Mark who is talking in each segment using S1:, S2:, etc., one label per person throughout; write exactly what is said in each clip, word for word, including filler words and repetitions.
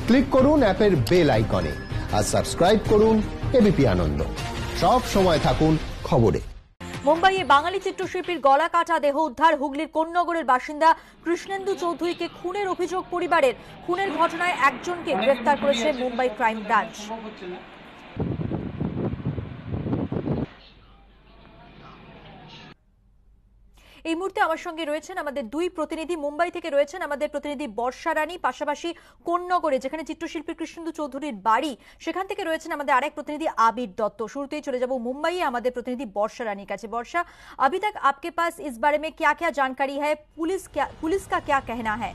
S1: Click করুন অ্যাপের bell আইকনে আর সাবস্ক্রাইব করুন এবিপি আনন্দ। সব সময় থাকুন খবরে।
S2: মুম্বাইয়ে বাঙালি চিত্রশিল্পীর গলা কাটা দেহ উদ্ধার। হুগলির কোন্নগরের বাসিন্দা কৃষ্ণেন্দু চৌধুরীকে খুনের অভিযোগ পরিবারের। খুনের ঘটনায় একজনকে গ্রেফতার করেছে মুম্বাই ক্রাইম ব্রাঞ্চ। এই মুহূর্তে আমার সঙ্গে রয়েছেন আমাদের দুই প্রতিনিধি। মুম্বাই থেকে রয়েছেন আমাদের প্রতিনিধি বর্ষা রানী, পাশাপাশি কোন্নগরে যেখানে চিত্রশিল্পী কৃষ্ণেন্দু চৌধুরীর বাড়ি সেখান থেকে রয়েছেন আমাদের আরেক প্রতিনিধি আবির দত্ত। শুরুতেই চলে যাব মুম্বাইয়ে আমাদের প্রতিনিধি বর্ষা রানীর কাছে। বর্ষা, अभी तक आपके पास इस बारे में क्या क्या जानकारी है? पुलिस क्या पुलिस का क्या कहना है?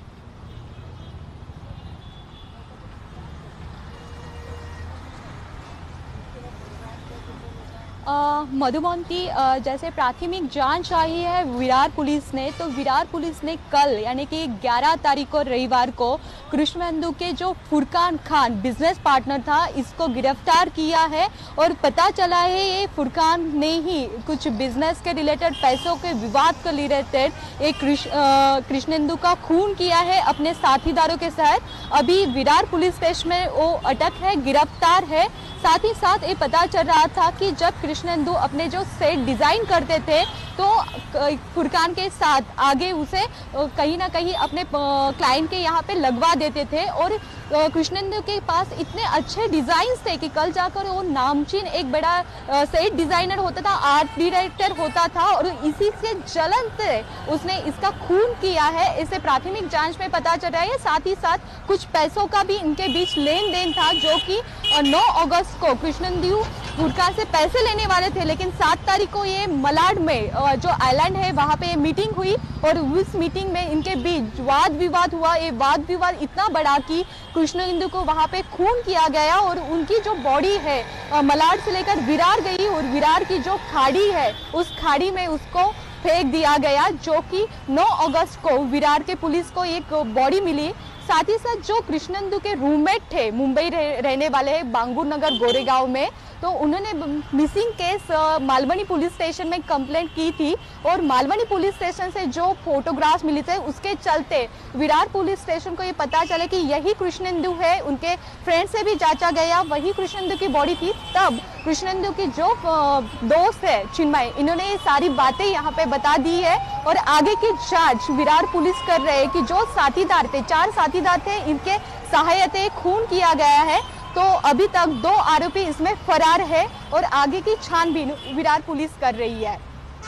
S3: मधुमंती, जैसे प्राथमिक जांच आई है विरार पुलिस ने, तो विरार पुलिस ने कल यानी कि ग्यारह तारीख को रविवार को कृष्णेंदु के जो फुरकान खान बिजनेस पार्टनर था इसको गिरफ्तार किया है। और पता चला है ये फुरकान ने ही कुछ बिजनेस के रिलेटेड पैसों के विवाद के रिलेटेड एक कृष्णेंदु का खून किया है अपने साथीदारों के साथ। अभी विरार पुलिस स्टेशन में वो अटक है, गिरफ्तार है। साथ ही साथ ये पता चल रहा था कि जब कृष्णेंदु अपने जो सेट डिज़ाइन करते थे तो फुरकान के साथ आगे उसे कहीं ना कहीं अपने क्लाइंट के यहाँ पे लगवा देते थे। और कृष्णेंदु के पास इतने अच्छे डिज़ाइंस थे कि कल जाकर वो नामचीन एक बड़ा सेट डिज़ाइनर होता था, आर्ट डायरेक्टर होता था, और इसी से जलन से उसने इसका खून किया है। इसे प्राथमिक जांच में पता चल रहा है। साथ ही साथ कुछ पैसों का भी इनके बीच लेन देन था, जो कि नौ अगस्त को कृष्णेंदु फुरकान से पैसे लेने वाले थे, लेकिन सात तारीख को ये मलाड में जो आइलैंड है वहाँ पे मीटिंग हुई और उस मीटिंग में इनके बीच वाद विवाद हुआ। ये वाद विवाद इतना बड़ा कि कृष्णेंदु को वहाँ पे खून किया गया और उनकी जो बॉडी है मलाड से लेकर विरार गई और विरार की जो खाड़ी है उस खाड़ी में उसको फेंक दिया गया, जो कि नौ अगस्त को विरार के पुलिस को एक बॉडी मिली। साथ ही साथ जो कृष्णेंदु के रूममेट थे, मुंबई रहने वाले हैं, बांगुर नगर गोरेगांव में, तो उन्होंने missing case Malvani police station में कंप्लेंट की थी। और मालवनी पुलिस स्टेशन से जो फोटोग्राफ्स मिले थे उसके चलते विरार पुलिस स्टेशन को ये पता चला कि यही कृष्णेंदु है। उनके फ्रेंड से भी जांचा गया, वही कृष्णेंदु की बॉडी थी। तब कृष्णेंदु की जो दोस्त है चिन्मय, इन्होंने ये सारी बातें यहाँ पे बता दी है और आगे की जांच विरार पुलिस कर रहे हैं कि जो साथीदार थे, चार साथीदार थे, इनके सहायता खून किया गया है। तो अभी तक दो आरोपी इसमें फरार है और आगे की छानबीन विरार पुलिस कर रही है।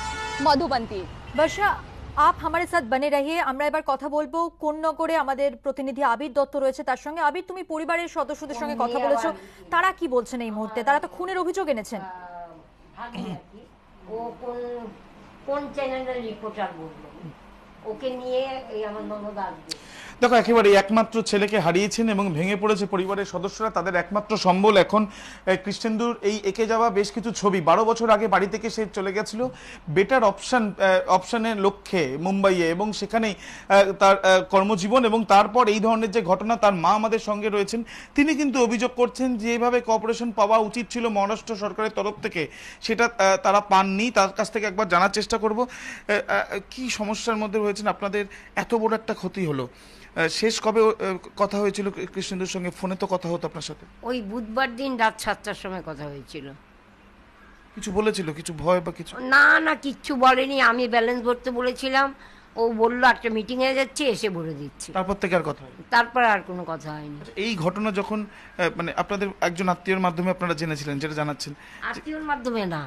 S3: मधुबंती।
S2: वर्षा, आप हमारे साथ बने रहिए। আমরা এবার কথা বলবো কোন্নগরে আমাদের প্রতিনিধি আবির দত্ত রয়েছে তার সঙ্গে। আবির, তুমি পরিবারের সদস্যদের সঙ্গে কথা বলেছো, তারা কি বলছেন এই মুহূর্তে? তারা তো খুনের অভিযোগ এনেছেন।
S4: ও কোন কোন চ্যানেলের রিপোর্টার বললো, ওকে নিয়ে এই আমার ননদ আসবে।
S5: দেখো, একেবারে একমাত্র ছেলেকে হারিয়েছেন এবং ভেঙে পড়েছে পরিবারের সদস্যরা। তাদের একমাত্র সম্বল এখন কৃষ্ণেন্দুর এই এঁকে যাওয়া বেশ কিছু ছবি। বারো বছর আগে বাড়ি থেকে সে চলে গেছিল বেটার অপশন অপশনের লক্ষ্যে মুম্বাইয়ে, এবং সেখানেই তার কর্মজীবন। এবং তারপর এই ধরনের যে ঘটনা, তার মা আমাদের সঙ্গে রয়েছেন, তিনি কিন্তু অভিযোগ করছেন যেভাবে কোঅপারেশন পাওয়া উচিত ছিল মহারাষ্ট্র সরকারের তরফ থেকে সেটা তারা পাননি। তার কাছ থেকে একবার জানার চেষ্টা করব কি সমস্যার মধ্যে রয়েছেন আপনাদের, এত বড় একটা ক্ষতি হলো। শেষ কবে কথা হয়েছিল কৃষ্ণেন্দুর সঙ্গে? ফোনে তো কথা হতো আপনার সাথে।
S4: ওই বুধবার দিন রাত সাতটার সময় কথা হয়েছিল।
S5: কিছু বলেছিল, কিছু ভয় বা কিছু?
S4: না না, কিচ্ছু বলেনি। আমি ব্যালেন্স ভরতে বলেছিলাম, ও বললো একটা মিটিং এ যাচ্ছে, এসে বলে দিচ্ছি।
S5: তারপর থেকে আর কথা হয়নি?
S4: তারপর আর কোনো কথা হয়নি।
S5: এই ঘটনা যখন মানে আপনাদের একজন আত্মীয়র মাধ্যমে আপনারা জেনেছিলেন, যেটা জানাচ্ছেন?
S4: আত্মীয়র মাধ্যমে না,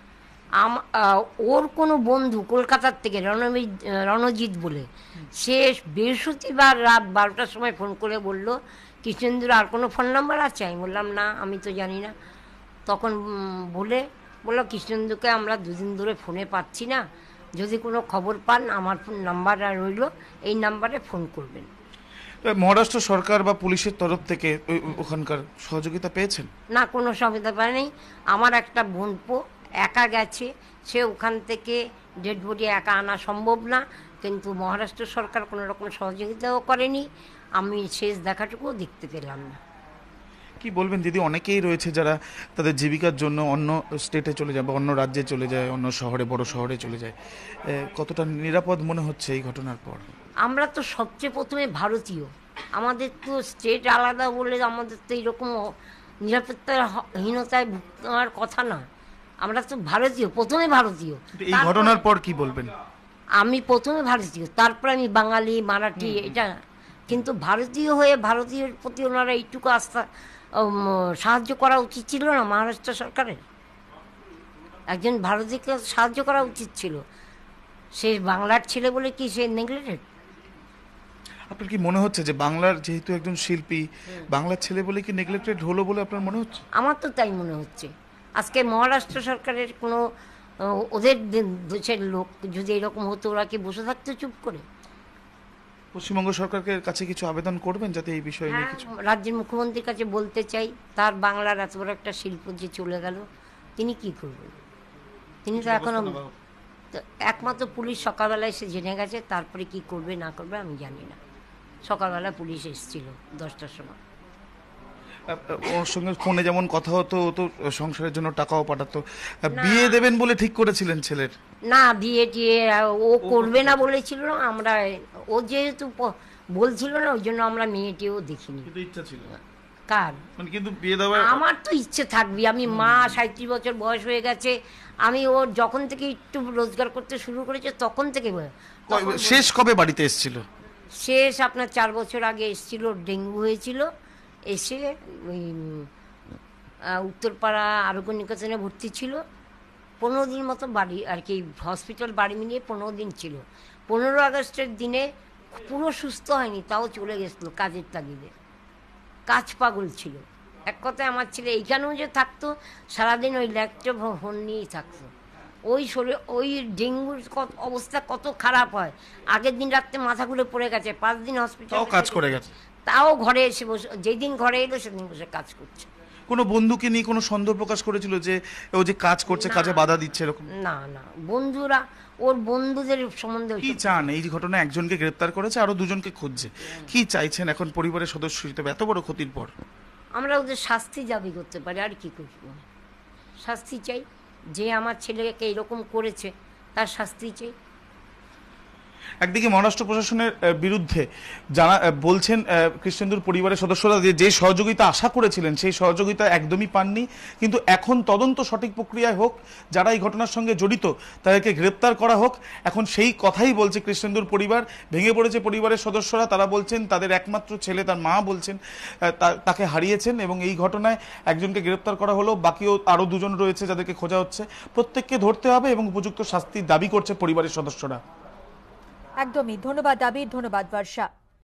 S4: ওর কোনো বন্ধু কলকাতার থেকে রণজিৎ রণজিৎ বলে, সে বৃহস্পতিবার রাত বারোটার সময় ফোন করে বলল কৃষ্ণেন্দুর আর কোনো ফোন নাম্বার আছে? আমি বললাম না, আমি তো জানি না। তখন বলে বললো কৃষ্ণেন্দুকে আমরা দুদিন ধরে ফোনে পাচ্ছি না, যদি কোনো খবর পান আমার ফোন নাম্বার রইল, এই নাম্বারে ফোন করবেন।
S5: মহারাষ্ট্র সরকার বা পুলিশের তরফ থেকে ওখানকার সহযোগিতা পেয়েছেন?
S4: না, কোনো সহযোগিতা পায়নি। আমার একটা বোনপো একা গেছে, সে ওখান থেকে ডেড বডি একা আনা সম্ভব না, কিন্তু মহারাষ্ট্র সরকার কোনো রকম সহযোগিতাও করেনি। আমি শেষ দেখাটুকুও দেখতে পেলাম না।
S5: কি বলবেন দিদি, অনেকেই রয়েছে যারা তাদের জীবিকার জন্য অন্য স্টেটে চলে যায় বা অন্য রাজ্যে চলে যায়, অন্য শহরে, বড় শহরে চলে যায়, কতটা নিরাপদ মনে হচ্ছে এই ঘটনার পর?
S4: আমরা তো সবচেয়ে প্রথমে ভারতীয়, আমাদের তো স্টেট আলাদা বলে আমাদের তো এরকম নিরাপত্তার হীনতায় ভুগবার কথা না। আমরা তো ভারতীয়, প্রথমে ভারতীয়।
S5: এই ঘটনার পর কি বলবেন?
S4: আমি প্রথমে ভারতীয়, তারপরে আমি বাঙালি, মারাঠি, এটা। কিন্তু ভারতীয় হয়ে ভারতীয়ের প্রতি ওনারা এইটুকু আস্থা সাহায্য করা উচিত ছিল না মহারাষ্ট্র সরকারের? একজন ভারতীয়কে সাহায্য করা উচিত ছিল। সে বাংলার ছেলে বলে কি সে নেগলেক্টেড?
S5: আপনার কি মনে হচ্ছে যে বাংলার যেহেতু একজন শিল্পী, বাংলার ছেলে বলে কি নেগলেক্টেড হলো বলে আপনার মনে হচ্ছে?
S4: আমার তো তাই মনে হচ্ছে। আজকে মহারাষ্ট্র সরকারের কোনো ওদের দেশের লোক যদি এরকম হতো, ওরা কি বসে থাকতো চুপ করে?
S5: পশ্চিমবঙ্গ সরকারের কাছে কিছু আবেদন করবেন যাতে এই বিষয়ে নিয়ে কিছু?
S4: রাজ্যের মুখ্যমন্ত্রীর কাছে বলতে চাই, তার বাংলার এত বড় একটা শিল্প যে চলে গেল, তিনি কি করবেন? তিনি তো এখনো একমাত্র পুলিশ সকালবেলায় এসে জেনে গেছে, তারপরে কি করবে না করবে আমি জানি না। সকালবেলা পুলিশ এসেছিল দশটার সময়।
S5: ওর সঙ্গে ফোনে যেমন কথা হতো, ও তো সংসারের জন্য টাকাও পাঠাতো। বিয়ে দেবেন বলে ঠিক করেছিলেন ছেলের?
S4: না, বিয়ে টিয়ে ও করবে না বলেছিল না। আমরা ও যেহেতু বলছিল না, ওই জন্য আমরা মেয়েটিও দেখিনি।
S5: ইচ্ছা ছিল
S4: কার?
S5: মানে কিন্তু বিয়ে দেওয়ার
S4: আমার তো ইচ্ছে থাকবে। আমি মা, সাঁত্রিশ বছর বয়স হয়ে গেছে। আমি ওর যখন থেকে একটু রোজগার করতে শুরু করেছে তখন থেকে।
S5: শেষ কবে বাড়িতে এসেছিল?
S4: শেষ আপনার চার বছর আগে এসেছিল, ডেঙ্গু হয়েছিল। এসে ওই উত্তরপাড়া আরোগ্য নিকেতনে ভর্তি ছিল। পনেরো দিন মতো বাড়ি আর কি, হসপিটাল বাড়ি মিলিয়ে পনেরো দিন ছিল। পনেরো আগস্টের দিনে পুরো সুস্থ হয়নি, তাও চলে গেছিলো কাজের তাগিদে। কাজ পাগল ছিল এক কথায়। আমার ছেলে এইখানেও যে থাকতো, সারাদিন ওই ল্যাপটপ ফোন নিয়েই থাকতো। ওই শরীর ওই ডেঙ্গুর অবস্থা কত খারাপ হয়। আগের দিন রাত্রে মাথা ঘুরে পড়ে গেছে, পাঁচ দিন হসপিটাল
S5: কাজ করে গেছে,
S4: তাও ঘরে এসে বসে, যেদিন ঘরে এলো সেদিন বসে কাজ করছে।
S5: কোনো বন্ধুকে নিয়ে কোনো সন্দেহ প্রকাশ করেছিল যে ও যে কাজ করছে, কাজে বাধা দিচ্ছে এরকম?
S4: না না, বন্ধুরা, ওর বন্ধুদের সম্বন্ধে।
S5: কি চান? এই ঘটনা একজনকে গ্রেপ্তার করেছে, আরো দুজনকে খুঁজছে। কি চাইছেন এখন পরিবারের সদস্য হিসেবে এত বড় ক্ষতির পর?
S4: আমরা ওদের শাস্তি দাবি করতে পারি, আর কি করব? শাস্তি চাই। যে আমার ছেলেকে এরকম করেছে তার শাস্তি চাই।
S5: একদিকে মহারাষ্ট্র প্রশাসনের বিরুদ্ধে জানা বলছেন কৃষ্ণেন্দুর পরিবারের সদস্যরা যে যে সহযোগিতা আশা করেছিলেন সেই সহযোগিতা একদমই পাননি। কিন্তু এখন তদন্ত সঠিক প্রক্রিয়ায় হোক, যারা এই ঘটনার সঙ্গে জড়িত তাদেরকে গ্রেপ্তার করা হোক, এখন সেই কথাই বলছে কৃষ্ণেন্দুর পরিবার। ভেঙে পড়েছে পরিবারের সদস্যরা। তারা বলছেন তাদের একমাত্র ছেলে, তার মা বলছেন তাকে হারিয়েছেন এবং এই ঘটনায় একজনকে গ্রেপ্তার করা হলো, বাকিও আরও দুজন রয়েছে যাদেরকে খোঁজা হচ্ছে। প্রত্যেককে ধরতে হবে এবং উপযুক্ত শাস্তির দাবি করছে পরিবারের সদস্যরা।
S2: একদমই। ধন্যবাদ আবির, ধন্যবাদ বর্ষা।